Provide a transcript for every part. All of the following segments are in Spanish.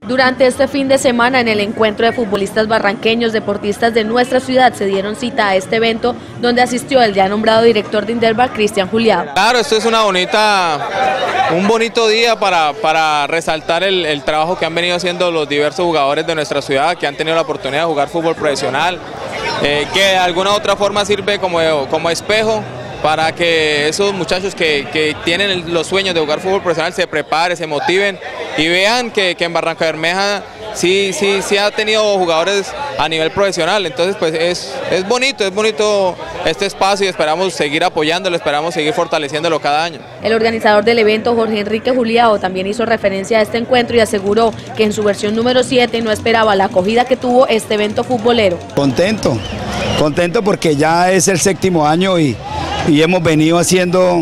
Durante este fin de semana, en el encuentro de futbolistas barranqueños, deportistas de nuestra ciudad se dieron cita a este evento donde asistió el ya nombrado director de Indelva, Cristian Juliado. Claro, esto es un bonito día para resaltar el trabajo que han venido haciendo los diversos jugadores de nuestra ciudad, que han tenido la oportunidad de jugar fútbol profesional, que de alguna u otra forma sirve como espejo para que esos muchachos que tienen los sueños de jugar fútbol profesional se preparen, se motiven y vean que en Barrancabermeja sí ha tenido jugadores a nivel profesional. Entonces pues es bonito este espacio y esperamos seguir apoyándolo, esperamos seguir fortaleciéndolo cada año. El organizador del evento, Jorge Enrique Juliado, también hizo referencia a este encuentro y aseguró que en su versión número 7 no esperaba la acogida que tuvo este evento futbolero. Contento porque ya es el 7º año y hemos venido haciendo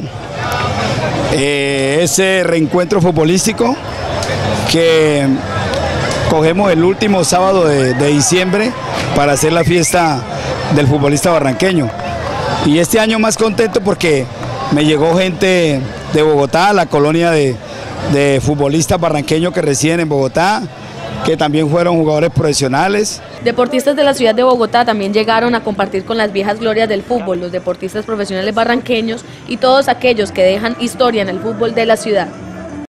ese reencuentro futbolístico que cogemos el último sábado de diciembre para hacer la fiesta del futbolista barranqueño. Y este año más contento porque me llegó gente de Bogotá, la colonia de futbolistas barranqueños que residen en Bogotá, que también fueron jugadores profesionales. Deportistas de la ciudad de Bogotá también llegaron a compartir con las viejas glorias del fútbol, los deportistas profesionales barranqueños y todos aquellos que dejan historia en el fútbol de la ciudad.